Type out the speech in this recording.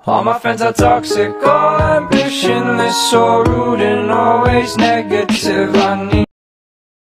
All my friends are toxic, all ambitionless, so rude and always negative. I need